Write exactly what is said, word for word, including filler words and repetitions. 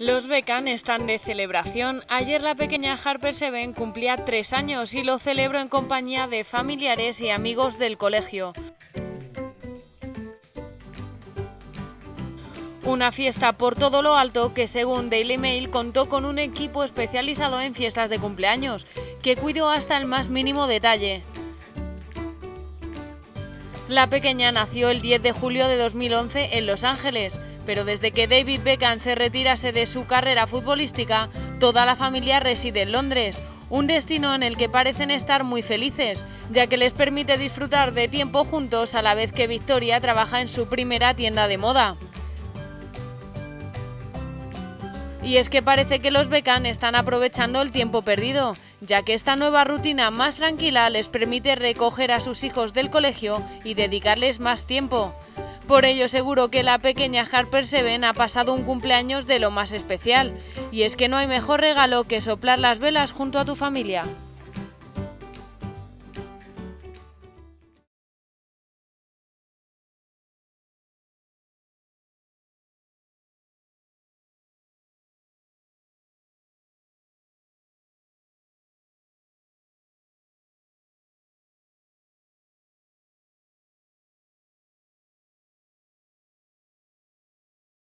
Los Beckham están de celebración. Ayer la pequeña Harper Seven cumplía tres años y lo celebró en compañía de familiares y amigos del colegio. Una fiesta por todo lo alto que, según Daily Mail, contó con un equipo especializado en fiestas de cumpleaños, que cuidó hasta el más mínimo detalle. La pequeña nació el diez de julio de dos mil once en Los Ángeles, pero desde que David Beckham se retirase de su carrera futbolística, toda la familia reside en Londres, un destino en el que parecen estar muy felices, ya que les permite disfrutar de tiempo juntos a la vez que Victoria trabaja en su primera tienda de moda. Y es que parece que los Beckham están aprovechando el tiempo perdido, ya que esta nueva rutina más tranquila les permite recoger a sus hijos del colegio y dedicarles más tiempo. Por ello seguro que la pequeña Harper Seven ha pasado un cumpleaños de lo más especial, y es que no hay mejor regalo que soplar las velas junto a tu familia.